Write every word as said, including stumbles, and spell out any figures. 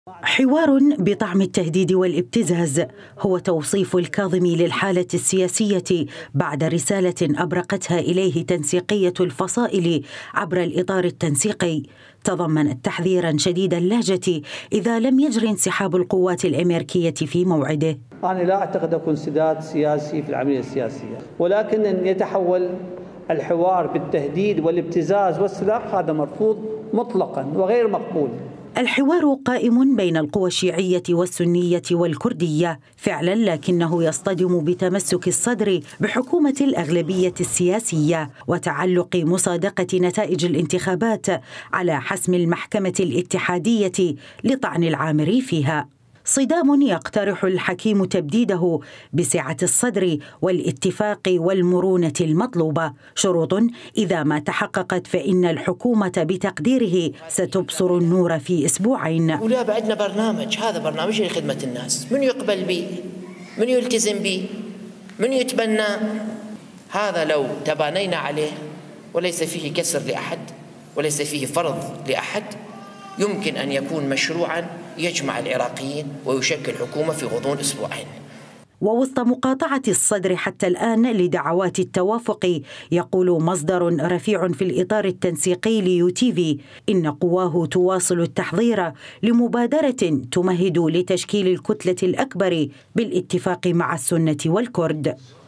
حوار بطعم التهديد والابتزاز هو توصيف الكاظم للحالة السياسية بعد رسالة أبرقتها إليه تنسيقية الفصائل عبر الإطار التنسيقي تضمنت تحذيرا شديد اللهجة إذا لم يجري انسحاب القوات الأمريكية في موعده. أنا لا أعتقد أكون سداد سياسي في العملية السياسية، ولكن أن يتحول الحوار بالتهديد والابتزاز والسلاح هذا مرفوض مطلقا وغير مقبول. الحوار قائم بين القوى الشيعية والسنية والكردية فعلا، لكنه يصطدم بتمسك الصدر بحكومة الأغلبية السياسية وتعلق مصادقة نتائج الانتخابات على حسم المحكمة الاتحادية لطعن العامري فيها. صدام يقترح الحكيم تبديده بسعة الصدر والاتفاق والمرونة المطلوبة، شروط إذا ما تحققت فإن الحكومة بتقديره ستبصر النور في أسبوعين. ولا بعدنا برنامج، هذا برنامج لخدمة الناس، من يقبل به، من يلتزم به، من يتبنى، هذا لو تبانينا عليه وليس فيه كسر لأحد وليس فيه فرض لأحد يمكن أن يكون مشروعاً يجمع العراقيين ويشكل حكومة في غضون أسبوعين. ووسط مقاطعة الصدر حتى الآن لدعوات التوافق، يقول مصدر رفيع في الإطار التنسيقي ليو تي في إن قواه تواصل التحضير لمبادرة تمهد لتشكيل الكتلة الأكبر بالاتفاق مع السنة والكرد.